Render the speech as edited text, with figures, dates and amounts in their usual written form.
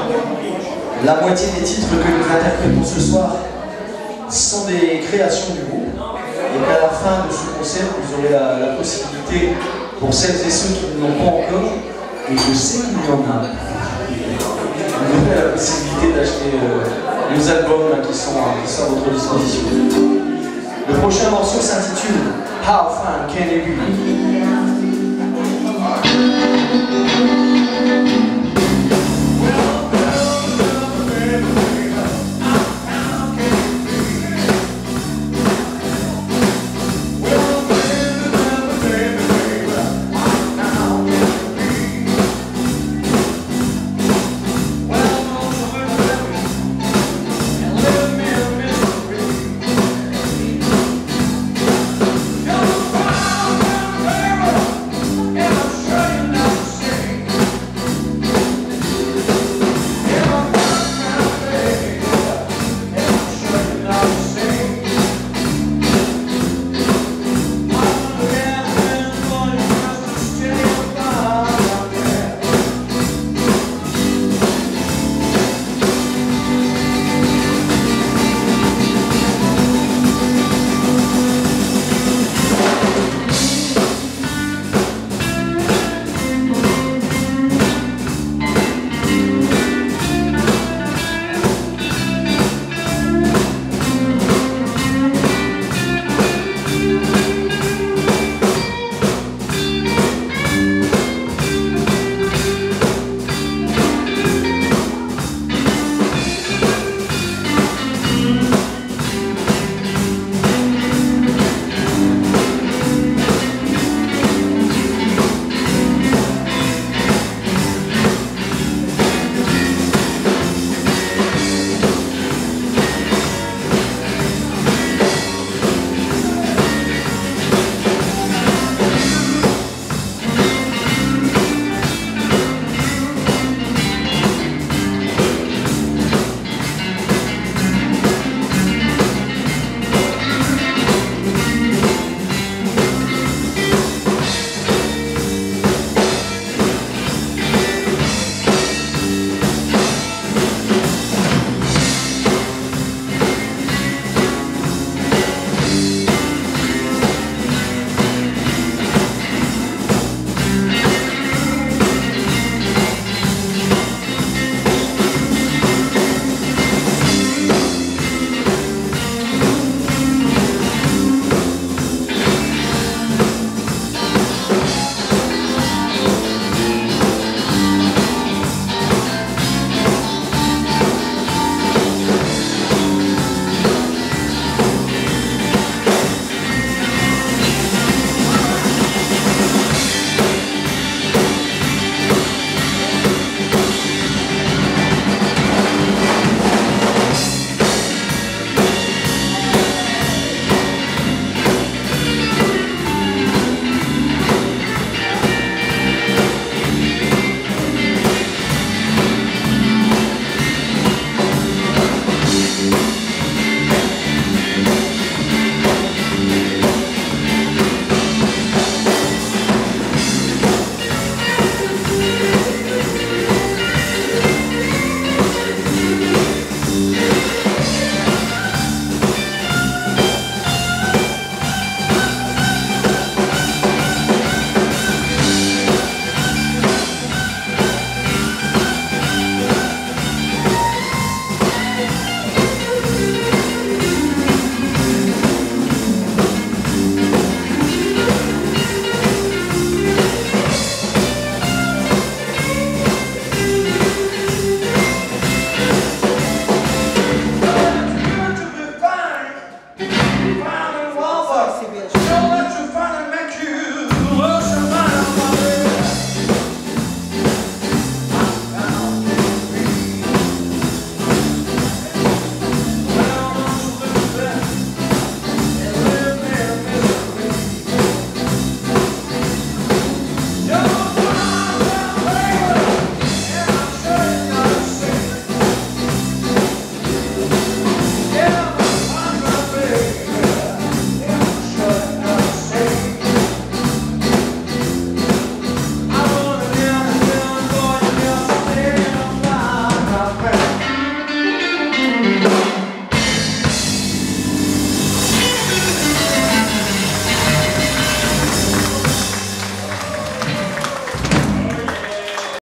La moitié des titres que nous interprétons ce soir sont des créations du groupe. Et qu'à la fin de ce concert, vous aurez la possibilité, pour celles et ceux qui ne l'ont pas encore, et je sais qu'il y en a, vous aurez la possibilité d'acheter nos albums là, qui sont à votre disposition. Le prochain morceau s'intitule How Fun Can It Be?